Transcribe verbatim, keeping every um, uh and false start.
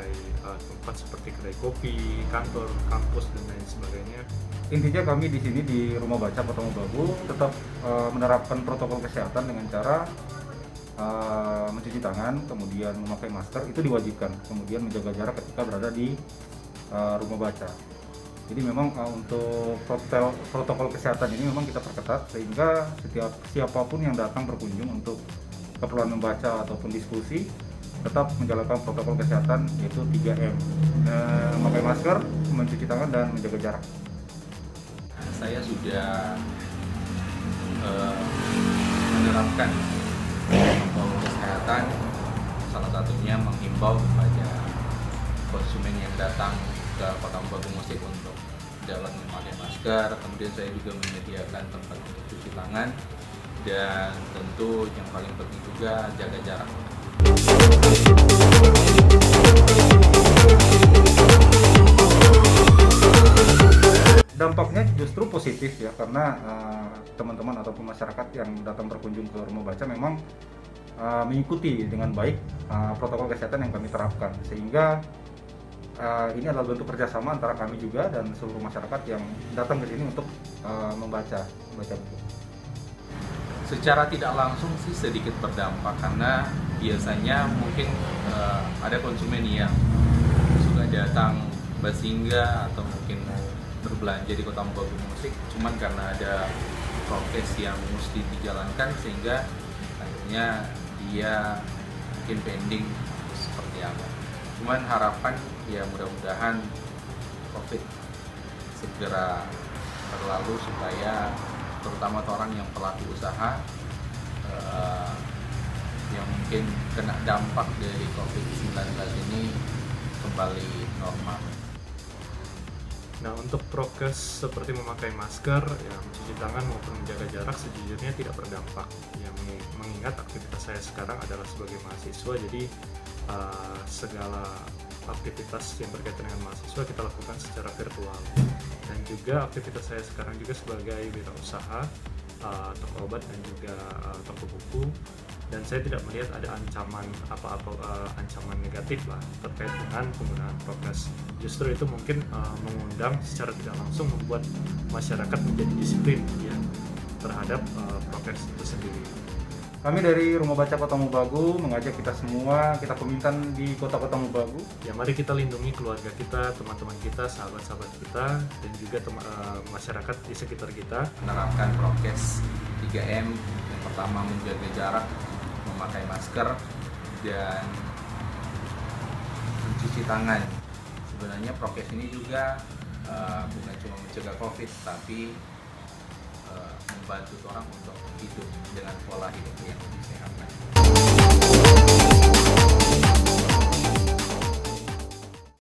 berbagai uh, tempat seperti kedai kopi, kantor, kampus dan lain sebagainya. Intinya kami di sini di Rumah Baca Kota Mobagu tetap uh, menerapkan protokol kesehatan dengan cara uh, mencuci tangan, kemudian memakai masker itu diwajibkan, kemudian menjaga jarak ketika berada di uh, rumah baca. Jadi memang uh, untuk protokol, protokol kesehatan ini memang kita perketat sehingga setiap siapapun yang datang berkunjung untuk keperluan membaca ataupun diskusi tetap menjalankan protokol kesehatan yaitu tiga M, uh, memakai masker, mencuci tangan dan menjaga jarak. Saya sudah uh, menerapkan protokol kesehatan, salah satunya menghimbau kepada konsumen yang datang ke Kota Mobagu Musik untuk dapat memakai masker. Kemudian saya juga menyediakan tempat untuk cuci tangan dan tentu yang paling penting juga jaga jarak. Dampaknya justru positif ya, karena teman-teman uh, ataupun masyarakat yang datang berkunjung ke rumah baca memang uh, mengikuti dengan baik uh, protokol kesehatan yang kami terapkan, sehingga uh, ini adalah bentuk kerjasama antara kami juga dan seluruh masyarakat yang datang ke sini untuk uh, membaca membaca buku. Secara tidak langsung sih sedikit berdampak, karena biasanya mungkin uh, ada konsumen yang suka datang bersinggah atau mungkin mau berbelanja di Kota Mobagu Musik, cuman karena ada prokes yang mesti dijalankan sehingga akhirnya dia mungkin pending seperti apa. Cuman harapan ya mudah-mudahan COVID segera berlalu supaya terutama orang yang pelaku usaha uh, yang mungkin kena dampak dari COVID sembilan belas ini kembali normal. Nah, untuk prokes seperti memakai masker, ya, mencuci tangan maupun menjaga jarak sejujurnya tidak berdampak. Ya, mengingat aktivitas saya sekarang adalah sebagai mahasiswa, jadi uh, segala aktivitas yang berkaitan dengan mahasiswa kita lakukan secara virtual. Dan juga aktivitas saya sekarang juga sebagai wirausaha, uh, toko obat dan juga uh, toko buku. Dan saya tidak melihat ada ancaman apa-apa uh, ancaman negatif lah terkait dengan penggunaan prokes. Justru itu mungkin uh, mengundang secara tidak langsung membuat masyarakat menjadi disiplin ya terhadap uh, prokes itu sendiri. Kami dari Rumah Baca Kota Mobagu mengajak kita semua, kita pemintan di kota-kota Mobagu. Ya, mari kita lindungi keluarga kita, teman-teman kita, sahabat-sahabat kita, dan juga tem- uh, masyarakat di sekitar kita. Menerapkan prokes tiga M, yang pertama menjaga jarak, memakai masker, dan mencuci tangan. Sebenarnya prokes ini juga uh, bukan cuma mencegah COVID, tapi uh, membantu orang untuk hidup dengan pola hidup yang lebih sehat.